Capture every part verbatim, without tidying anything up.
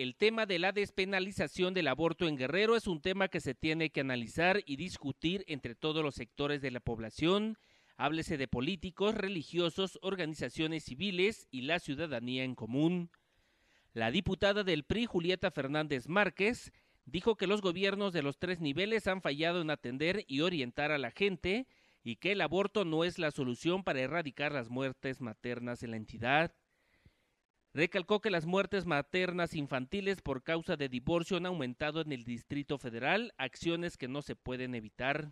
El tema de la despenalización del aborto en Guerrero es un tema que se tiene que analizar y discutir entre todos los sectores de la población, háblese de políticos, religiosos, organizaciones civiles y la ciudadanía en común. La diputada del P R I, Julieta Fernández Márquez, dijo que los gobiernos de los tres niveles han fallado en atender y orientar a la gente y que el aborto no es la solución para erradicar las muertes maternas en la entidad. Recalcó que las muertes maternas infantiles por causa de divorcio han aumentado en el Distrito Federal, acciones que no se pueden evitar.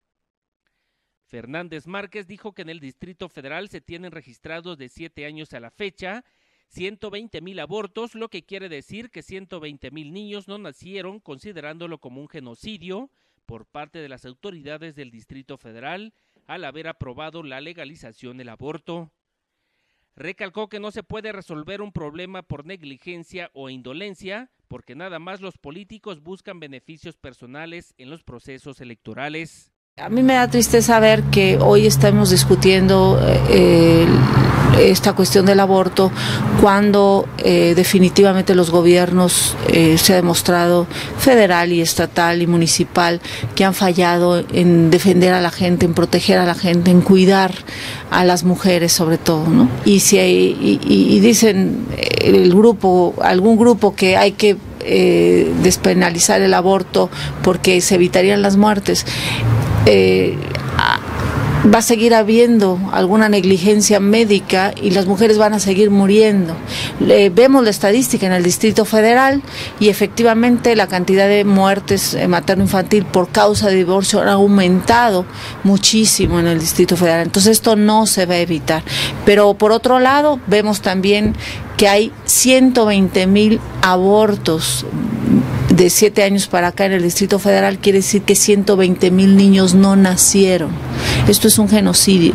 Fernández Márquez dijo que en el Distrito Federal se tienen registrados de siete años a la fecha ciento veinte mil abortos, lo que quiere decir que ciento veinte mil niños no nacieron, considerándolo como un genocidio por parte de las autoridades del Distrito Federal al haber aprobado la legalización del aborto. Recalcó que no se puede resolver un problema por negligencia o indolencia, porque nada más los políticos buscan beneficios personales en los procesos electorales. A mí me da tristeza ver que hoy estamos discutiendo eh, esta cuestión del aborto cuando eh, definitivamente los gobiernos, eh, se ha demostrado federal y estatal y municipal, que han fallado en defender a la gente, en proteger a la gente, en cuidar a las mujeres sobre todo, ¿no? Y si hay, y, y, y dicen el grupo, algún grupo que hay que eh, despenalizar el aborto porque se evitarían las muertes. Eh, va a seguir habiendo alguna negligencia médica y las mujeres van a seguir muriendo. Eh, vemos la estadística en el Distrito Federal y efectivamente la cantidad de muertes materno-infantil por causa de divorcio ha aumentado muchísimo en el Distrito Federal. Entonces esto no se va a evitar. Pero por otro lado vemos también que hay ciento veinte mil abortos de siete años para acá en el Distrito Federal, quiere decir que ciento veinte mil niños no nacieron. Esto es un genocidio,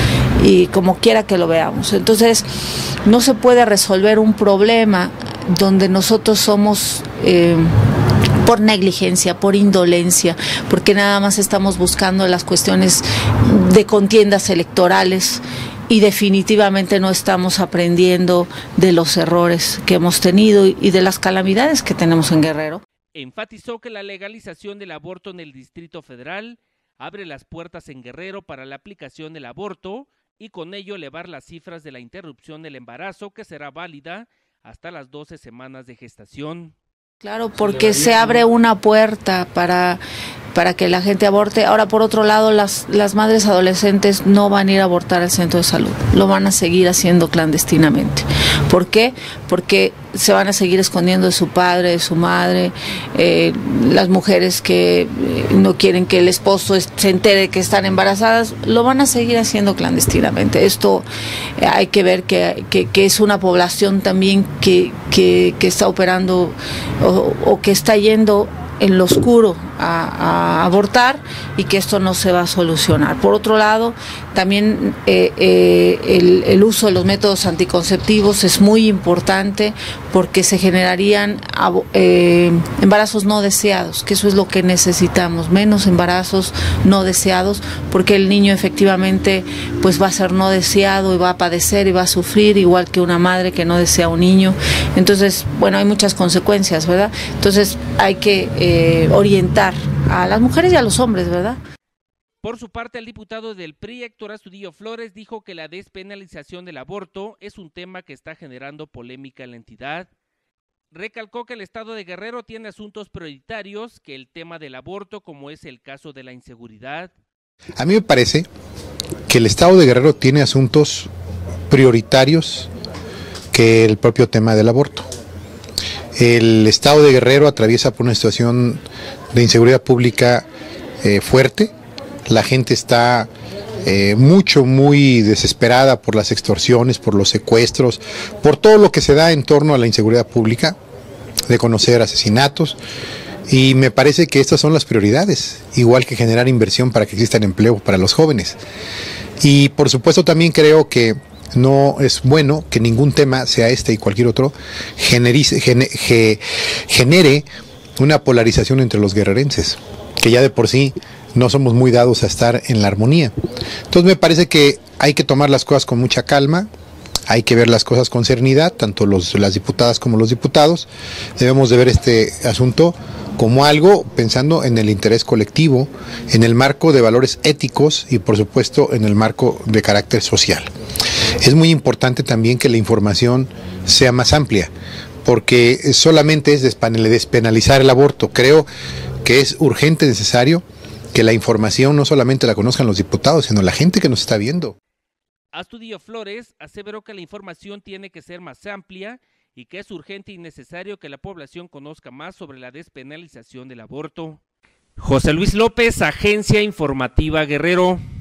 y como quiera que lo veamos. Entonces, no se puede resolver un problema donde nosotros somos eh, por negligencia, por indolencia, porque nada más estamos buscando las cuestiones de contiendas electorales y definitivamente no estamos aprendiendo de los errores que hemos tenido y de las calamidades que tenemos en Guerrero. Enfatizó que la legalización del aborto en el Distrito Federal abre las puertas en Guerrero para la aplicación del aborto y con ello elevar las cifras de la interrupción del embarazo, que será válida hasta las doce semanas de gestación. Claro, porque se abre una puerta para, para que la gente aborte. Ahora, por otro lado, las, las madres adolescentes no van a ir a abortar al centro de salud, lo van a seguir haciendo clandestinamente. ¿Por qué? Porque se van a seguir escondiendo de su padre, de su madre, eh, las mujeres que no quieren que el esposo se entere que están embarazadas, lo van a seguir haciendo clandestinamente. Esto eh, hay que ver que, que, que es una población también que, que, que está operando o, o que está yendo en lo oscuro a, a abortar y que esto no se va a solucionar. Por otro lado, también eh, eh, el, el uso de los métodos anticonceptivos es muy importante porque se generarían eh, embarazos no deseados, que eso es lo que necesitamos, menos embarazos no deseados, porque el niño efectivamente pues va a ser no deseado y va a padecer y va a sufrir igual que una madre que no desea un niño. Entonces, bueno, hay muchas consecuencias, ¿verdad? Entonces hay que eh, orientar a las mujeres y a los hombres, ¿verdad? Por su parte, el diputado del P R I, Héctor Astudillo Flores, dijo que la despenalización del aborto es un tema que está generando polémica en la entidad. Recalcó que el estado de Guerrero tiene asuntos prioritarios que el tema del aborto, como es el caso de la inseguridad. A mí me parece que el estado de Guerrero tiene asuntos prioritarios que el propio tema del aborto. El estado de Guerrero atraviesa por una situación de inseguridad pública eh, fuerte. La gente está eh, mucho, muy desesperada por las extorsiones, por los secuestros, por todo lo que se da en torno a la inseguridad pública, de conocer asesinatos. Y me parece que estas son las prioridades, igual que generar inversión para que existan empleo para los jóvenes. Y por supuesto también creo que no es bueno que ningún tema, sea este y cualquier otro, generice, gene, ge, genere una polarización entre los guerrerenses, que ya de por sí no somos muy dados a estar en la armonía. Entonces me parece que hay que tomar las cosas con mucha calma, Hay que ver las cosas con serenidad, tanto los, las diputadas como los diputados. Debemos de ver este asunto como algo pensando en el interés colectivo, en el marco de valores éticos y por supuesto en el marco de carácter social. Es muy importante también que la información sea más amplia, porque solamente es despenalizar el aborto. Creo que es urgente, necesario que la información no solamente la conozcan los diputados, sino la gente que nos está viendo. Astudillo Flores aseveró que la información tiene que ser más amplia y que es urgente y necesario que la población conozca más sobre la despenalización del aborto. José Luis López, Agencia Informativa Guerrero.